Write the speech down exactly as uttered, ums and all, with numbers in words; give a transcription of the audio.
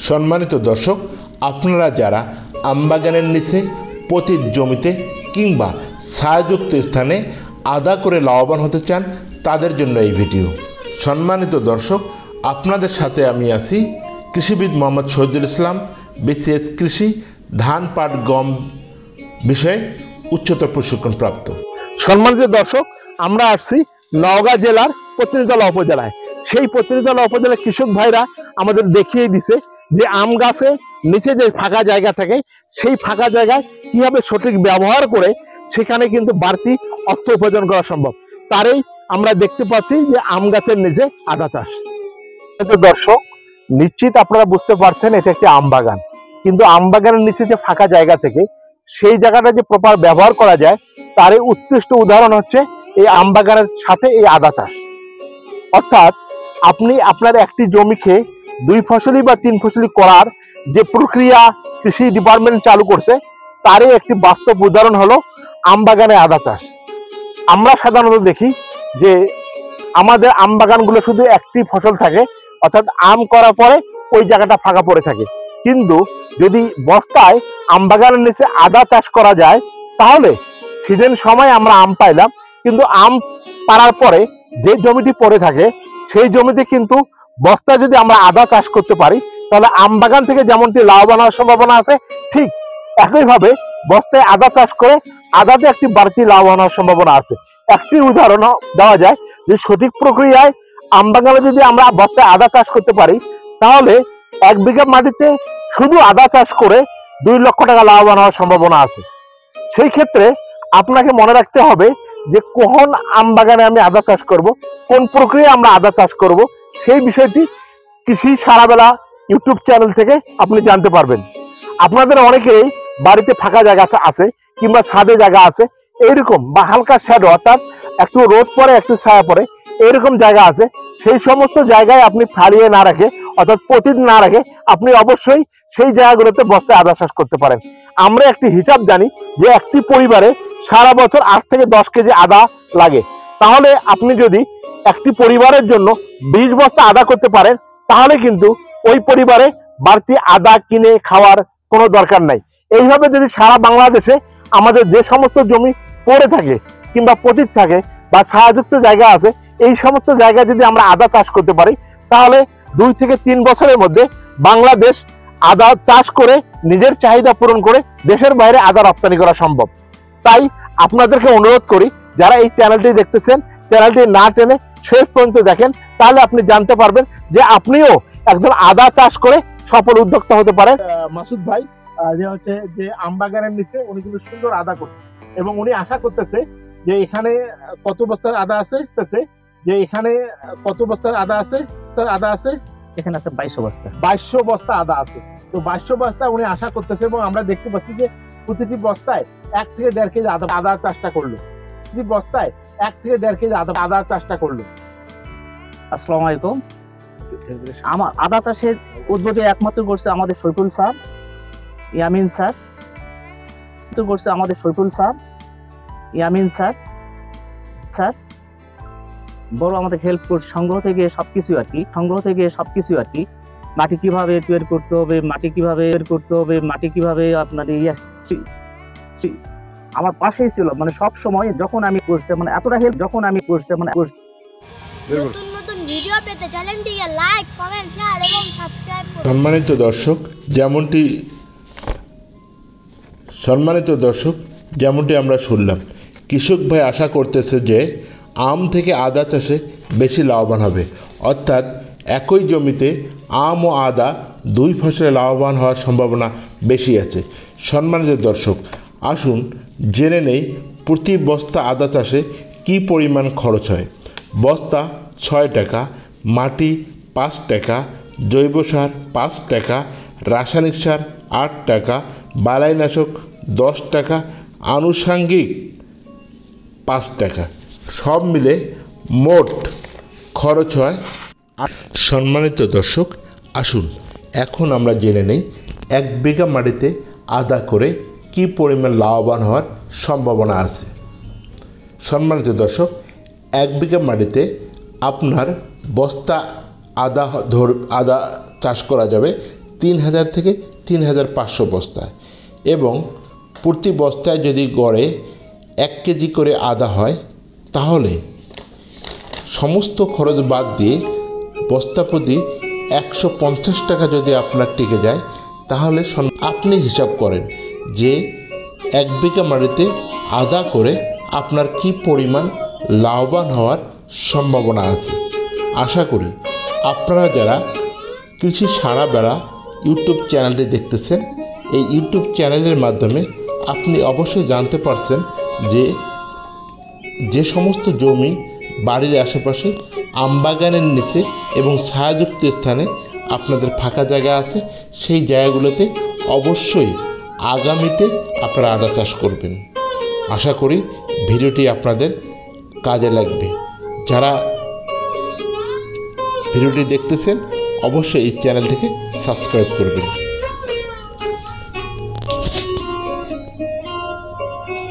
সম্মানিত দর্শক, আপনারা যারা আমবাগানের নিচে প্রতি জমিতে কিংবা ছায়াযুক্ত স্থানে আদা করে লাভবান হতে চান তাদের জন্য এই ভিডিও। সম্মানিত দর্শক, আপনাদের সাথে আমি আছি কৃষিবিদ মোহাম্মদ শহীদুল ইসলাম, বিসিএস কৃষি, ধান, পাট, গম বিষয়ে উচ্চতর প্রশিক্ষণ প্রাপ্ত। সম্মানিত দর্শক, আমরা আসছি নওগাঁ জেলার পত্নীতলা উপজেলায়। সেই পত্নীতলা উপজেলার কৃষক ভাইরা আমাদের দেখিয়ে দিছে যে আম গাছে নিচে যে ফাঁকা জায়গা থাকে সেই ফাঁকা জায়গায় কিভাবে সঠিক ব্যবহার করে সেখানে কিন্তু বাড়তি অর্থ উপার্জন করা সম্ভব। তারই আমরা দেখতে পাচ্ছি যে আম গাছের নিচে আদা চাষ। দর্শক, নিশ্চিত আপনারা বুঝতে পারছেন এটা একটি আম বাগান, কিন্তু আম বাগানের নিচে যে ফাঁকা জায়গা থেকে সেই জায়গাটা যে প্রপার ব্যবহার করা যায় তারই উৎকৃষ্ট উদাহরণ হচ্ছে এই আম বাগানের সাথে এই আদা চাষ। অর্থাৎ আপনি আপনার একটি জমিকে দুই ফসলি বা তিন ফসলি করার যে প্রক্রিয়া কৃষি ডিপার্টমেন্ট চালু করছে তারই একটি বাস্তব উদাহরণ হলো আম বাগানে আদা চাষ। আমরা সাধারণত দেখি যে আমাদের আম বাগানগুলো শুধু একটি ফসল থাকে, অর্থাৎ আম করার পরে ওই জায়গাটা ফাঁকা পড়ে থাকে। কিন্তু যদি বস্তায় আম বাগানের নিচে আদা চাষ করা যায় তাহলে সিজন সময় আমরা আম পাইলাম, কিন্তু আম পাড়ার পরে যে জমিটি পড়ে থাকে সেই জমিতে কিন্তু বস্তায় যদি আমরা আদা চাষ করতে পারি তাহলে আম বাগান থেকে যেমনটি লাভবান হওয়ার সম্ভাবনা আছে, ঠিক একইভাবে বস্তায় আদা চাষ করে আদাতে একটি বাড়তি লাভবান হওয়ার সম্ভাবনা আছে। একটি উদাহরণ দেওয়া যায় যে সঠিক প্রক্রিয়ায় আম বাগানে যদি আমরা বস্তায় আদা চাষ করতে পারি তাহলে এক বিঘা মাটিতে শুধু আদা চাষ করে দুই লক্ষ টাকা লাভবান হওয়ার সম্ভাবনা আছে। সেই ক্ষেত্রে আপনাকে মনে রাখতে হবে যে কখন আম বাগানে আমি আদা চাষ করব, কোন প্রক্রিয়ায় আমরা আদা চাষ করব, সেই বিষয়টি কৃষি সারাবেলা ইউটিউব চ্যানেল থেকে আপনি জানতে পারবেন। আপনাদের অনেকেই বাড়িতে ফাঁকা জায়গা আছে কিংবা ছাদে জায়গা আছে এইরকম, বা হালকা শ্যাডো অর্থাৎ একটু রোদ পরে একটু ছায়া পড়ে এইরকম জায়গা আছে। সেই সমস্ত জায়গায় আপনি ফালিয়ে না রাখে অর্থাৎ পতিত না রাখে আপনি অবশ্যই সেই জায়গাগুলোতে বস্তায় আদা চাষ করতে পারেন। আমরা একটি হিসাব জানি যে একটি পরিবারে সারা বছর আট থেকে দশ কেজি আদা লাগে। তাহলে আপনি যদি একটি পরিবারের জন্য বিশ বস্তা আদা করতে পারেন তাহলে কিন্তু ওই পরিবারে বাড়তি আদা কিনে খাওয়ার কোনো দরকার নাই। এইভাবে যদি সারা বাংলাদেশে আমাদের যে সমস্ত জমি পড়ে থাকে কিংবা পতিত থাকে বা ছায়াযুক্ত জায়গা আছে এই সমস্ত জায়গায় যদি আমরা আদা চাষ করতে পারি তাহলে দুই থেকে তিন বছরের মধ্যে বাংলাদেশ আদা চাষ করে নিজের চাহিদা পূরণ করে দেশের বাইরে আদা রপ্তানি করা সম্ভব। তাই আপনাদেরকে অনুরোধ করি, যারা এই চ্যানেলটি দেখতেছেন চ্যানেলটি না টেনে শেষ পর্যন্ত দেখেন, তাহলে আপনি জানতে পারবেন যে আপনিও একজন আদা চাষ করে সফল উদ্যোক্তা হতে পারেন। মাসুদ ভাই যে হচ্ছে যে আম বাগানের নিচে উনি কিন্তু সুন্দর আদা করছে এবং উনি আশা করতেছে যে এখানে কত বস্তার আদা আছে, যে এখানে কত বস্তার আদা আছে স্যার আদা আছে এখানে আছে বাইশশো বস্তা বাইশশো বস্তা আদা আছে। তো বাইশশো বস্তা উনি আশা করতেছে এবং আমরা দেখতে পাচ্ছি যে প্রতিটি বস্তায় এক থেকে দেড় কেজি আদা আদা চাষটা করলো প্রতি বস্তায় এক থেকে দেড় কেজি আদা আদা চাষটা করলো। আসসালামু আলাইকুম। আমার আদা চাষের উদ্বোধন একমাত্র করছে আমাদের শৈফুল স্যার, ইয়ামিন স্যার করছে আমাদের Shaiful sir, Yamin sir sir বড় আমাদের হেল্প করছে সংগ্রহ থেকে সবকিছু আর কি সংগ্রহ থেকে সবকিছু আর কি মাটি কিভাবে তৈরি করতে হবে, মাটি কিভাবে তৈরি করতে হবে, মাটি কিভাবে আপনার আমার পাশেই ছিল, মানে সব সময় যখন আমি করছি মানে এতটা হেল্প যখন আমি করছি মানে নতুন নতুন ভিডিও পেতে চ্যানেলটিকে লাইক, কমেন্ট, শেয়ার এবং সাবস্ক্রাইব করুন। সম্মানিত দর্শক, যেমনটি সম্মানিত দর্শক যেমনটি আমরা শুনলাম, কৃষক ভাই আশা করতেছে যে আম থেকে আদা চাষে বেশি লাভবান হবে। অর্থাৎ একই জমিতে আম ও আদা দুই ফসলে লাভবান হওয়ার সম্ভাবনা বেশি আছে। সম্মানিত দর্শক, আসুন জেনে নেই প্রতি বস্তা আদা চাষে কী পরিমাণ খরচ হয়। বস্তা ছয় টাকা, মাটি পাঁচ টাকা, জৈব সার পাঁচ টাকা, রাসায়নিক সার আট টাকা, বালাইনাশক দশ টাকা, আনুষঙ্গিক পাঁচ টাকা, সব মিলে মোট খরচ হয়। সম্মানিত দর্শক, আসুন এখন আমরা জেনে নেই এক বিঘা মাটিতে আদা করে কি পরিমাণ লাভবান হওয়ার সম্ভাবনা আছে। সম্মানিত দর্শক, এক বিঘা মাটিতে আপনার বস্তা আদা ধর আদা চাষ করা যাবে তিন হাজার থেকে তিন হাজার পাঁচশো বস্তা এবং প্রতি বস্তায় যদি গড়ে এক কেজি করে আদা হয় তাহলে সমস্ত খরচ বাদ দিয়ে বস্তা প্রতি একশো পঞ্চাশ টাকা যদি আপনার টিকে যায় তাহলে আপনি হিসাব করেন যে এক বিঘা মাটিতে আদা করে আপনার কি পরিমাণ লাভবান হওয়ার সম্ভাবনা আছে। আশা করি আপনারা যারা কৃষি সারা বেড়া ইউটিউব চ্যানেলটি দেখতেছেন এই ইউটিউব চ্যানেলের মাধ্যমে আপনি অবশ্যই জানতে পারছেন যে যে সমস্ত জমি বাড়ির আশেপাশে আমবাগানের নিচে এবং ছায়াযুক্ত স্থানে আপনাদের ফাঁকা জায়গা আছে সেই জায়গাগুলোতে অবশ্যই আগামীতে আপনারা আদা চাষ করবেন। আশা করি ভিডিওটি আপনাদের কাজে লাগবে। যারা ভিডিওটি দেখতেছেন অবশ্যই এই চ্যানেলটিকে সাবস্ক্রাইব করবেন।